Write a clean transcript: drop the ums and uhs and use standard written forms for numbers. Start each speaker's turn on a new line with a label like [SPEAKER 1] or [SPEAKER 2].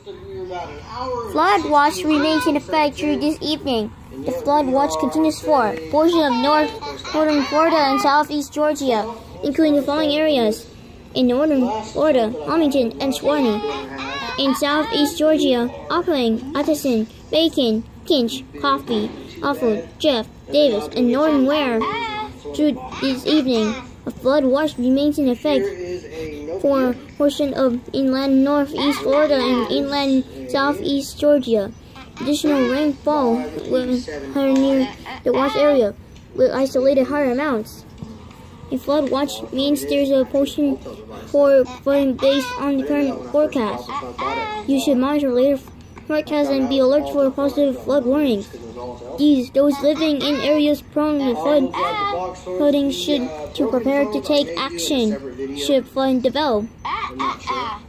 [SPEAKER 1] Flood watch remains in effect through this evening. The flood watch continues for portions of northern Florida and southeast Georgia, including the following areas: in northern Florida, Wilmington and Suwanee; in southeast Georgia, Oakland, Atchison, Bacon, Kinch, Coffee, Alford, Jeff, Davis, and northern Ware. Through this evening, a flood watch remains in effect for portions of inland northeast Florida and inland southeast Georgia. Additional rainfall will occur near the watch area with isolated higher amounts. A flood watch means there's a portion for flooding based on the current forecast. You should monitor later forecasts and be alert for positive flood warnings. Those living in areas prone to flooding should to prepare to take action should flooding develop.